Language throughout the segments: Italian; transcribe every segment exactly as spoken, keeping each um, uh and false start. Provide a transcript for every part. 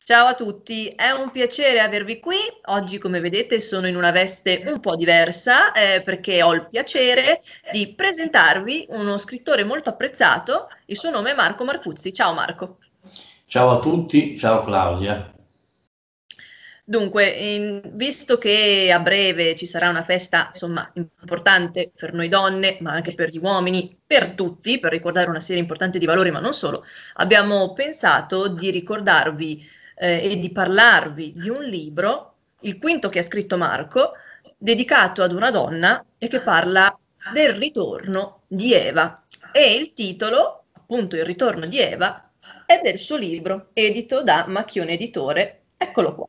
Ciao a tutti, è un piacere avervi qui. Oggi, come vedete, sono in una veste un po' diversa eh, perché ho il piacere di presentarvi uno scrittore molto apprezzato. Il suo nome è Marco Marcuzzi. Ciao Marco. Ciao a tutti, ciao Claudia. Dunque, in- visto che a breve ci sarà una festa, insomma, importante per noi donne, ma anche per gli uomini, per tutti, per ricordare una serie importante di valori, ma non solo, abbiamo pensato di ricordarvi eh, e di parlarvi di un libro, il quinto che ha scritto Marco, dedicato ad una donna e che parla del ritorno di Eva. E il titolo, appunto, Il ritorno di Eva, è del suo libro, edito da Macchione Editore. Eccolo qua.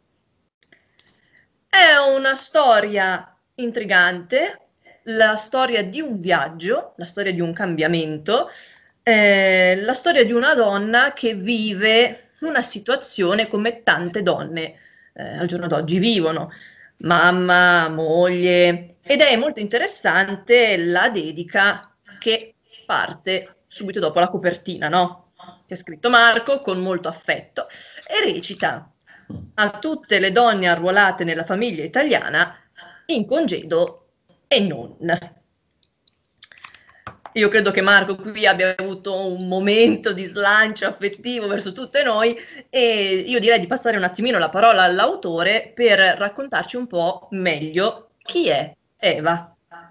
È una storia intrigante, la storia di un viaggio, la storia di un cambiamento, eh, la storia di una donna che vive una situazione come tante donne eh, al giorno d'oggi vivono, mamma, moglie, ed è molto interessante la dedica che parte subito dopo la copertina, no? Che ha scritto Marco con molto affetto e recita: a tutte le donne arruolate nella famiglia italiana in congedo e non. Io credo che Marco qui abbia avuto un momento di slancio affettivo verso tutte noi e io direi di passare un attimino la parola all'autore per raccontarci un po' meglio chi è Eva.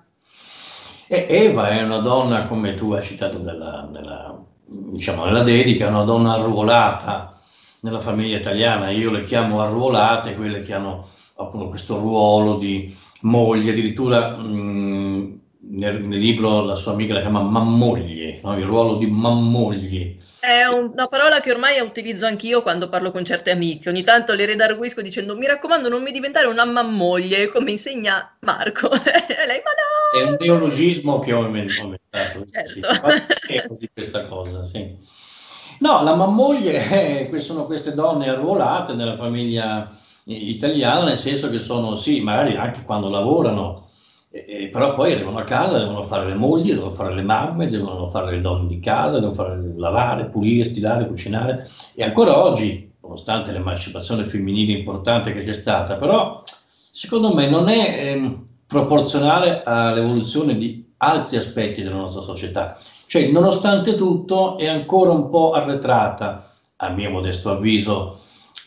E Eva è una donna, come tu hai citato nella, nella, diciamo, nella dedica, una donna arruolata nella famiglia italiana. Io le chiamo arruolate, quelle che hanno appunto questo ruolo di moglie, addirittura mh, nel, nel libro la sua amica la chiama mammoglie, no? Il ruolo di mammoglie. È un- una parola che ormai utilizzo anch'io quando parlo con certe amiche. Ogni tanto le redarguisco dicendo: mi raccomando, non mi diventare una mammoglie, come insegna Marco. E lei, ma È un no! neologismo che ho inven- ho inventato, sì, Certo. parlo di questa cosa, sì. No, la mammoglie eh, que- sono queste donne arruolate nella famiglia i- italiana, nel senso che sono, sì, magari anche quando lavorano, eh, eh, però poi arrivano a casa, devono fare le mogli, devono fare le mamme, devono fare le donne di casa, devono fare lavare, pulire, stilare, cucinare. E ancora oggi, nonostante l'emancipazione femminile importante che c'è stata, però secondo me non è ehm, proporzionale all'evoluzione di altri aspetti della nostra società. Cioè, nonostante tutto, è ancora un po' arretrata, a mio modesto avviso.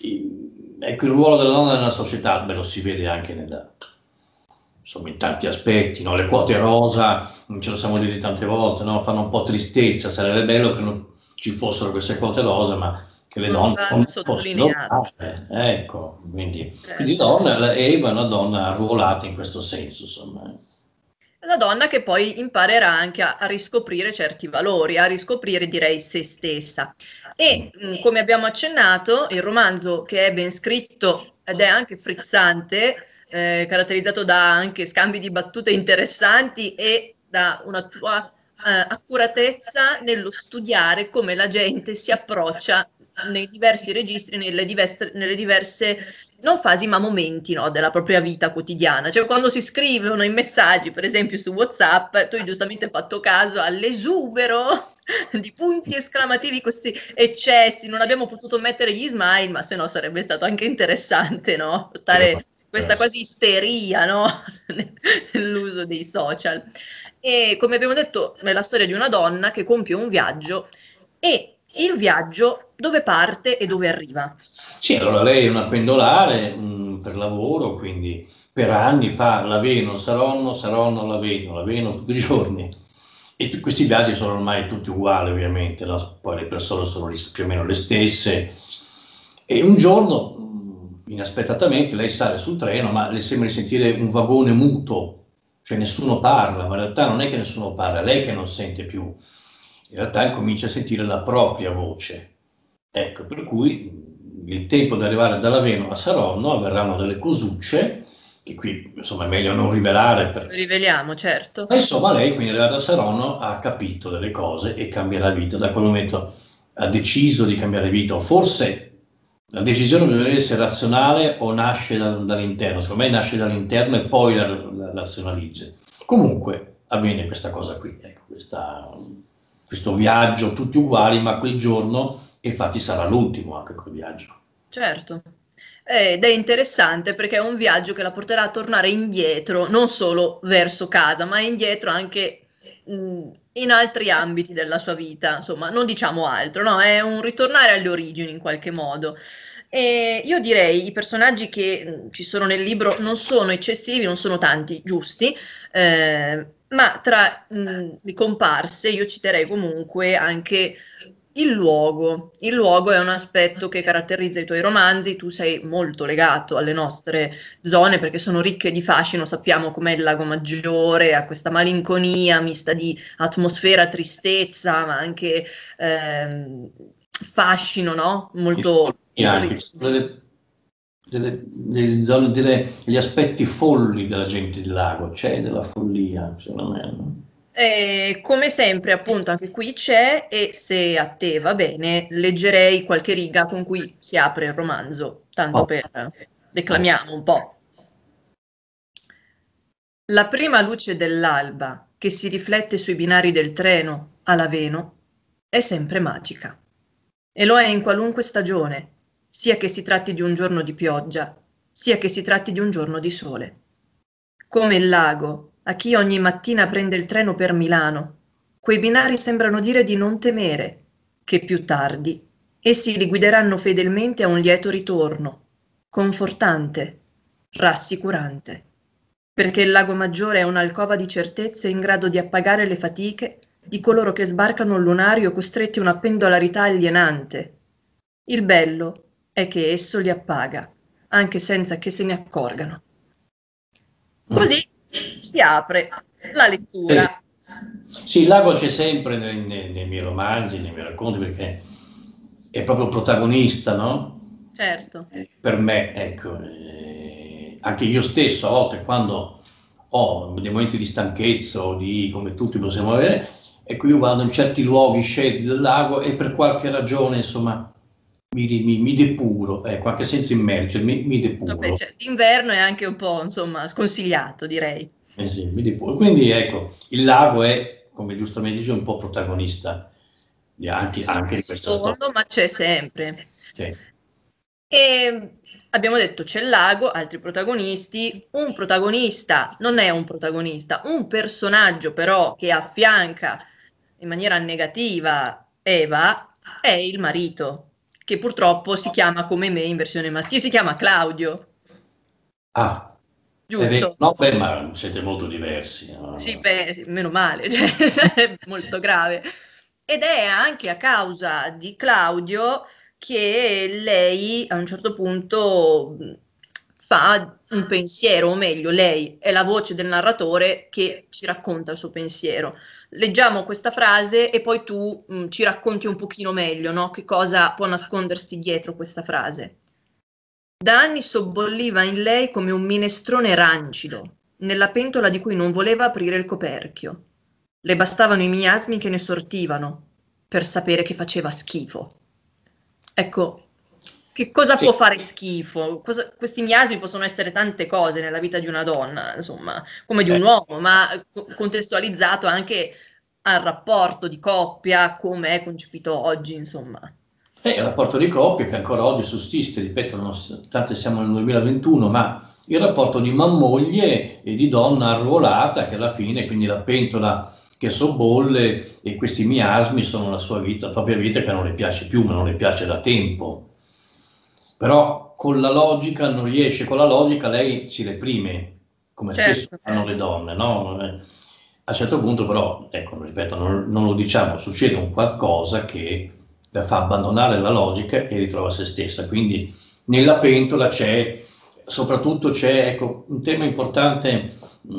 I- ecco, il ruolo della donna nella società, beh, lo si vede anche nella, insomma, in tanti aspetti, no? Le quote rosa, ce lo siamo detti tante volte, no? Fanno un po' tristezza, sarebbe bello che non ci fossero queste quote rosa, ma che le Non donne vanno non fossero sottolineate. date. Ecco, quindi, quindi Certo. donna, la- Eva è una donna arruolata in questo senso, insomma. La donna che poi imparerà anche a, a riscoprire certi valori, a riscoprire, direi, se stessa. E mh, come abbiamo accennato, il romanzo che è ben scritto ed è anche frizzante, eh, caratterizzato da anche scambi di battute interessanti e da una tua eh, accuratezza nello studiare come la gente si approccia nei diversi registri, nelle diverse, nelle diverse non fasi, ma momenti, no, della propria vita quotidiana. Cioè, quando si scrivono i messaggi, per esempio su WhatsApp, tu hai giustamente fatto caso all'esubero di punti esclamativi, questi eccessi. Non abbiamo potuto mettere gli smile, ma se no sarebbe stato anche interessante, no? Notare questa quasi isteria, no? Nell'uso dei social. E come abbiamo detto, è la storia di una donna che compie un viaggio e il viaggio dove parte e dove arriva. Sì, allora lei è una pendolare mh, per lavoro, quindi per anni fa Laveno, Saronno, Saronno, Laveno, Laveno tutti i giorni. E tu- questi viaggi sono ormai tutti uguali, ovviamente, no? Poi le persone sono lì più o meno le stesse. E un giorno, mh, inaspettatamente, lei sale sul treno, ma le sembra di sentire un vagone muto, cioè nessuno parla, ma in realtà non è che nessuno parla, è lei che non sente più. In realtà comincia a sentire la propria voce. Ecco, per cui il tempo di arrivare da Laveno a Saronno avverranno delle cosucce, che qui insomma è meglio non rivelare, Lo per... riveliamo, certo. ma insomma lei quindi arrivata a Saronno ha capito delle cose e cambierà vita. Da quel momento ha deciso di cambiare vita, o forse la decisione deve essere razionale o nasce da, dall'interno. Secondo me nasce dall'interno e poi la, la razionalizza. Comunque avviene questa cosa qui, ecco, questa, questo viaggio tutti uguali, ma quel giorno, e infatti sarà l'ultimo anche quel viaggio. Certo. Ed è interessante perché è un viaggio che la porterà a tornare indietro, non solo verso casa, ma indietro anche mh, in altri ambiti della sua vita. Insomma, non diciamo altro, no? È un ritornare alle origini in qualche modo. E io direi i personaggi che mh, ci sono nel libro non sono eccessivi, non sono tanti, giusti, eh, ma tra mh, le comparse io citerei comunque anche il luogo. Il luogo è un aspetto che caratterizza i tuoi romanzi, tu sei molto legato alle nostre zone perché sono ricche di fascino, sappiamo com'è il Lago Maggiore, ha questa malinconia mista di atmosfera, tristezza, ma anche ehm, fascino, no? Molto E anche delle, delle, delle zone, delle, gli aspetti folli della gente del lago, c'è della follia, secondo me. No? E come sempre, appunto, anche qui c'è, e se a te va bene, leggerei qualche riga con cui si apre il romanzo, tanto Oh. per declamiamo un po'. La prima luce dell'alba che si riflette sui binari del treno a Laveno è sempre magica. E lo è in qualunque stagione, sia che si tratti di un giorno di pioggia, sia che si tratti di un giorno di sole. Come il lago, a chi ogni mattina prende il treno per Milano, quei binari sembrano dire di non temere, che più tardi essi li guideranno fedelmente a un lieto ritorno, confortante, rassicurante, perché il Lago Maggiore è un'alcova di certezze in grado di appagare le fatiche di coloro che sbarcano il lunario costretti a una pendolarità alienante. Il bello è che esso li appaga, anche senza che se ne accorgano. Così si apre la lettura. Eh, sì, il lago c'è sempre nei, nei, nei miei romanzi, nei miei racconti, perché è proprio il protagonista, no? Certo. Eh, per me, ecco, eh, anche io stesso a volte quando ho dei momenti di stanchezza o di, come tutti possiamo avere, ecco, io vado in certi luoghi scelti del lago e per qualche ragione, insomma, mi, mi, mi depuro, ecco, anche senza immergermi, mi depuro. Vabbè, cioè, d'inverno è anche un po', insomma, sconsigliato, direi. Eh sì, mi depuro. Quindi ecco, il lago è, come giustamente dice, un po' protagonista di anche, Sì, anche di questa solo, storia. ma c'è sempre. Sì. E abbiamo detto c'è il lago, altri protagonisti, un protagonista non è un protagonista, un personaggio però che affianca in maniera negativa Eva è il marito, che purtroppo si chiama come me in versione maschile, si chiama Claudio, Ah, è vero. giusto? No, beh, ma siete molto diversi. No? Sì, beh, meno male, cioè, sarebbe molto grave. Ed è anche a causa di Claudio che lei a un certo punto mh, fa un pensiero, o meglio, lei è la voce del narratore che ci racconta il suo pensiero. Leggiamo questa frase e poi tu mh, ci racconti un pochino meglio, no? Che cosa può nascondersi dietro questa frase. Da anni sobbolliva in lei come un minestrone rancido, nella pentola di cui non voleva aprire il coperchio. Le bastavano i miasmi che ne sortivano per sapere che faceva schifo. Ecco, che cosa Sì. può fare schifo? Cosa, questi miasmi possono essere tante cose nella vita di una donna, insomma, come di un Eh. uomo, ma co- contestualizzato anche al rapporto di coppia, come è concepito oggi, insomma. È il rapporto di coppia che ancora oggi sussiste, ripeto, nonostante siamo nel duemilaventuno, ma il rapporto di mammoglie e di donna arruolata che alla fine, quindi la pentola che sobbolle e questi miasmi sono la sua vita, la propria vita che non le piace più, ma non le piace da tempo. Però con la logica non riesce, con la logica lei si reprime, come Certo. spesso fanno le donne, no? A un certo punto però, ecco, ripeto, non, non lo diciamo, succede un qualcosa che la fa abbandonare la logica e ritrova se stessa. Quindi nella pentola c'è, soprattutto c'è, ecco, un tema importante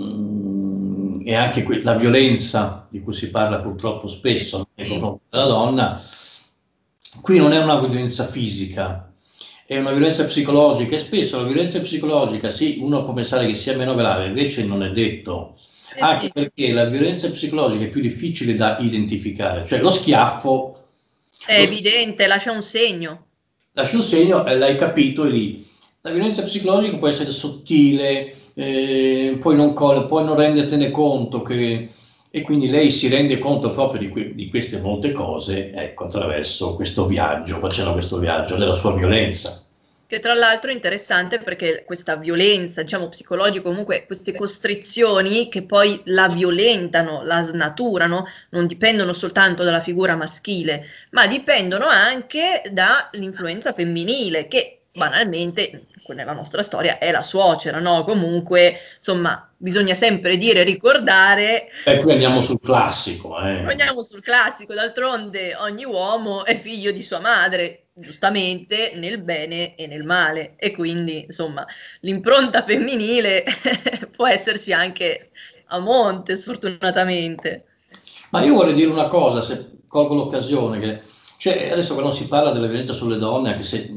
mh, è anche que- la violenza di cui si parla purtroppo spesso nei confronti della donna. Qui non è una violenza fisica, è una violenza psicologica e spesso la violenza psicologica, sì, uno può pensare che sia meno grave, invece non è detto. Eh Anche sì. perché la violenza psicologica è più difficile da identificare, cioè lo schiaffo È evidente, lascia un segno. lasci un segno, eh, l'hai capito, è lì. La violenza psicologica può essere sottile, eh, puoi, non coll- puoi non rendertene conto, che, e quindi lei si rende conto proprio di, que- di queste molte cose, ecco, attraverso questo viaggio, facendo questo viaggio della sua violenza. Che tra l'altro è interessante perché questa violenza, diciamo psicologica, comunque queste costrizioni che poi la violentano, la snaturano, non dipendono soltanto dalla figura maschile, ma dipendono anche dall'influenza femminile, che banalmente nella nostra storia è la suocera, no? Comunque, insomma, bisogna sempre dire e ricordare. E qui andiamo sul classico. Eh. Andiamo sul classico, d'altronde ogni uomo è figlio di sua madre, giustamente nel bene e nel male, e quindi insomma l'impronta femminile può esserci anche a monte, sfortunatamente. Ma io vorrei dire una cosa, se colgo l'occasione, che cioè, adesso quando si parla della violenza sulle donne, anche se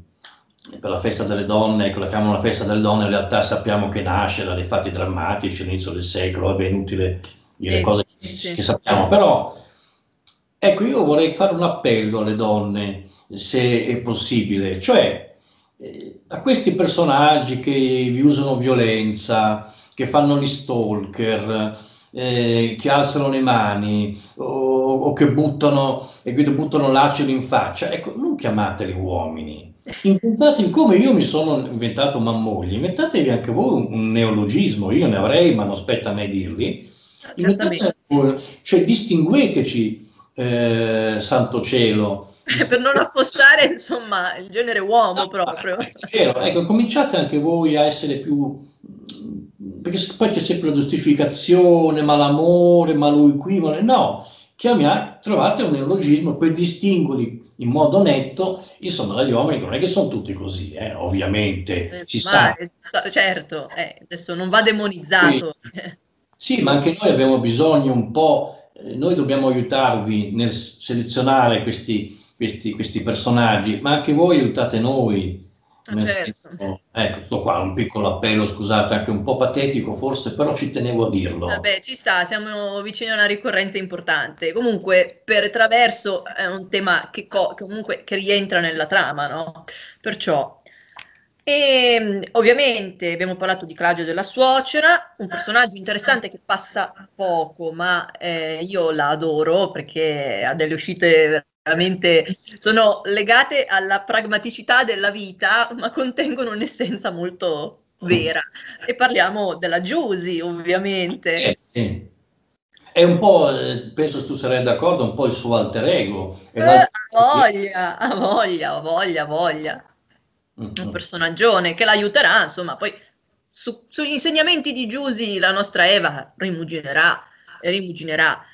mh, per la festa delle donne, ecco, la chiamano la festa delle donne, in realtà sappiamo che nasce da dei fatti drammatici all'inizio del secolo, è inutile dire Eh, cose sì, sì. che sappiamo, però ecco, io vorrei fare un appello alle donne, se è possibile, cioè eh, a questi personaggi che vi usano violenza, che fanno gli stalker, eh, che alzano le mani o, o che buttano, e quindi buttano l'acido in faccia, ecco, non chiamateli uomini. Inventatevi, come io mi sono inventato mammogli, inventatevi anche voi un, un neologismo, io ne avrei, ma non spetta a me dirli. Certamente. Cioè distingueteci, eh, santo cielo. Per non affossare insomma il genere uomo No, proprio. è vero, ecco, cominciate anche voi a essere più, perché poi c'è sempre la giustificazione, ma l'amore, ma lui qui, ma no, chiamia, trovate un neologismo per distinguerli in modo netto, insomma, dagli uomini, che non è che sono tutti così, eh, ovviamente, Eh, si ma, sa. eh, certo, eh, adesso non va demonizzato. Sì, ma anche noi abbiamo bisogno un po', eh, noi dobbiamo aiutarvi nel selezionare questi, questi, questi personaggi, ma anche voi aiutate noi. Nel Certo. senso, ecco, tutto qua, un piccolo appello, scusate, anche un po' patetico forse, però ci tenevo a dirlo. Vabbè, ci sta, siamo vicini a una ricorrenza importante. Comunque, per Traverso è un tema che, co- comunque che rientra nella trama, no? Perciò. E ovviamente abbiamo parlato di Claudio della suocera, un personaggio interessante che passa poco, ma eh, io la adoro perché ha delle uscite veramente sono legate alla pragmaticità della vita, ma contengono un'essenza molto vera. E parliamo della Giusy, ovviamente. Eh, sì. È un po', eh, penso tu sarai d'accordo, un po' il suo alter ego. È Eh, l'alter ha ego. voglia, ha voglia, ha voglia, ha voglia. Mm, Un mm. personaggione che l'aiuterà, insomma, poi su- sugli insegnamenti di Giusy la nostra Eva rimuginerà, rimuginerà.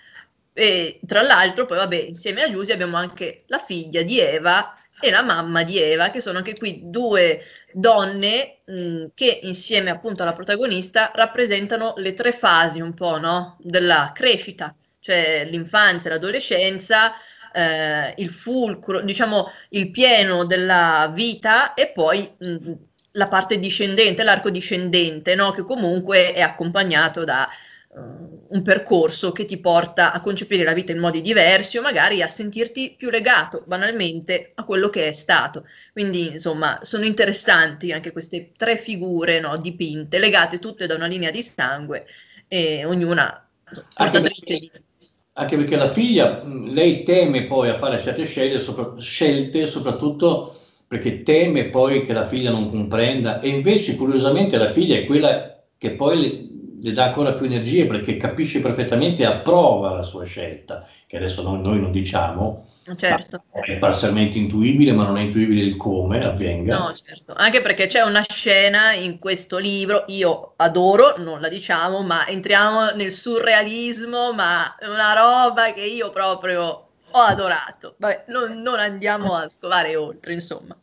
E tra l'altro, poi vabbè, insieme a Giusy abbiamo anche la figlia di Eva e la mamma di Eva, che sono anche qui due donne mh, che insieme appunto alla protagonista rappresentano le tre fasi un po', no? Della crescita, cioè l'infanzia, l'adolescenza, eh, il fulcro, diciamo il pieno della vita e poi mh, la parte discendente, l'arco discendente, no? Che comunque è accompagnato da uh, un percorso che ti porta a concepire la vita in modi diversi o magari a sentirti più legato banalmente a quello che è stato. Quindi, insomma, sono interessanti anche queste tre figure, no, dipinte, legate tutte da una linea di sangue e ognuna insomma, Anche portatrice perché, di... anche perché la figlia, mh, lei teme poi a fare certe scelte, sopra- scelte, soprattutto perché teme poi che la figlia non comprenda, e invece curiosamente la figlia è quella che poi le, le dà ancora più energie perché capisce perfettamente e approva la sua scelta, che adesso noi, noi non diciamo, ma Certo. è parzialmente intuibile, ma non è intuibile il come avvenga. No, certo, anche perché c'è una scena in questo libro, io adoro, non la diciamo, ma entriamo nel surrealismo, ma è una roba che io proprio ho adorato. Vabbè, non, non andiamo a scovare oltre, insomma.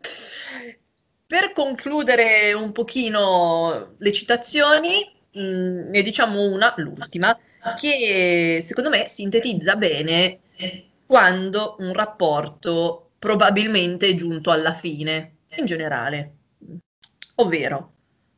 Per concludere un pochino le citazioni, mh, ne diciamo una, l'ultima, che secondo me sintetizza bene quando un rapporto probabilmente è giunto alla fine, in generale. Ovvero,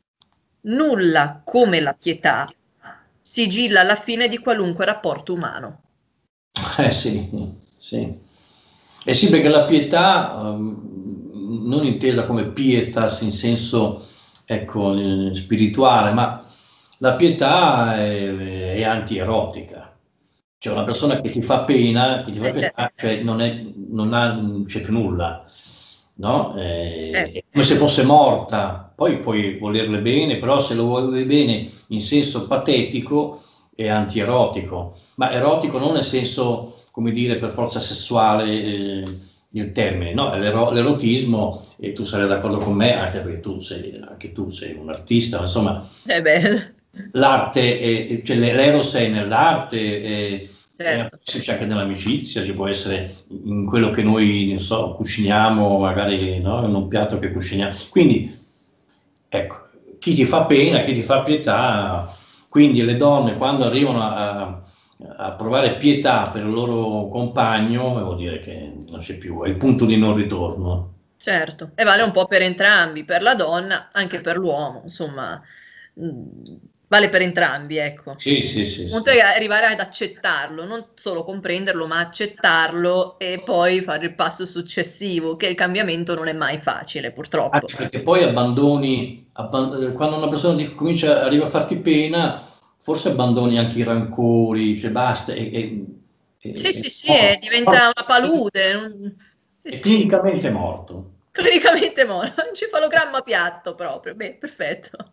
nulla come la pietà sigilla la fine di qualunque rapporto umano. Eh sì, sì. Eh sì, perché la pietà, ehm, non intesa come pietas in senso, ecco, eh, spirituale, ma la pietà è, è antierotica. Cioè una persona che ti fa pena, che ti fa Eh, certo. pietà, cioè non è, non ha, non c'è più nulla. no? Eh, Eh, è come se fosse morta, poi puoi volerle bene, però se lo vuoi bene in senso patetico è antierotico, ma erotico non nel senso, come dire, per forza sessuale, eh, il termine, no? L'ero- l'erotismo, e tu sarai d'accordo con me, anche perché tu sei, anche tu sei un artista, ma insomma, eh beh, l'arte, è, cioè l'eros è nell'arte, è, è certo. c'è anche nell'amicizia, ci può essere in quello che noi, non so, cuciniamo, magari, no? In un piatto che cuciniamo. Quindi, ecco, chi ti fa pena, chi ti fa pietà, quindi le donne quando arrivano a, a provare pietà per il loro compagno, vuol dire che non c'è più, è il punto di non ritorno. Certo, e vale un po' per entrambi, per la donna, anche per l'uomo, insomma, mh, vale per entrambi, ecco. Sì, sì, sì, Il punto sì. è arrivare ad accettarlo, non solo comprenderlo, ma accettarlo e poi fare il passo successivo, che il cambiamento non è mai facile, purtroppo. Anche perché poi abbandoni, abban- eh, quando una persona ti comincia, arriva a farti pena, forse abbandoni anche i rancori, cioè basta, e, e- Sì, e- sì, sì, no, e diventa una palude. un- Sì, è sì, clinicamente morto. clinicamente morto, un cefalogramma piatto proprio. Beh, perfetto.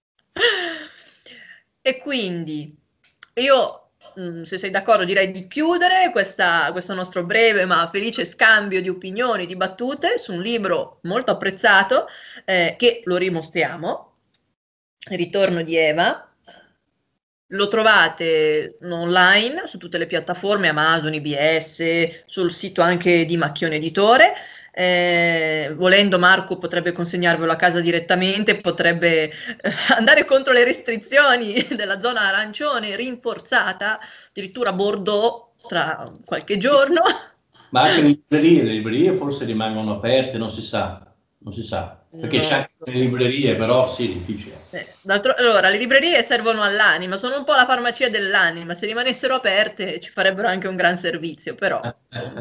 E quindi io, mh, se sei d'accordo, direi di chiudere questa- questo nostro breve ma felice scambio di opinioni, di battute su un libro molto apprezzato, eh, che lo rimostriamo, Il ritorno di Eva. Lo trovate online su tutte le piattaforme, Amazon, I B S, sul sito anche di Macchione Editore. Eh, volendo Marco potrebbe consegnarvelo a casa direttamente, potrebbe eh, andare contro le restrizioni della zona arancione rinforzata, addirittura Bordeaux tra qualche giorno. Ma anche le librerie, le librerie forse rimangono aperte, non si sa, non si sa, perché Non c'è lo anche so. le librerie, però sì, è difficile. Eh, d'altro- allora, le librerie servono all'anima, sono un po' la farmacia dell'anima, se rimanessero aperte ci farebbero anche un gran servizio, però. Insomma.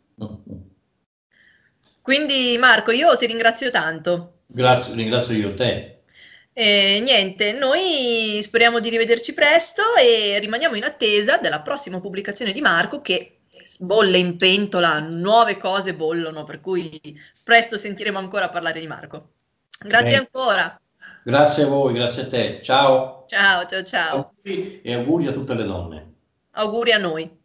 Quindi Marco, io ti ringrazio tanto. Grazie, ringrazio io te. E niente, noi speriamo di rivederci presto e rimaniamo in attesa della prossima pubblicazione di Marco che bolle in pentola, nuove cose bollono, per cui presto sentiremo ancora parlare di Marco. Grazie Bene. ancora. Grazie a voi, grazie a te. Ciao. Ciao, ciao, ciao. Auguri e auguri a tutte le donne. Auguri a noi.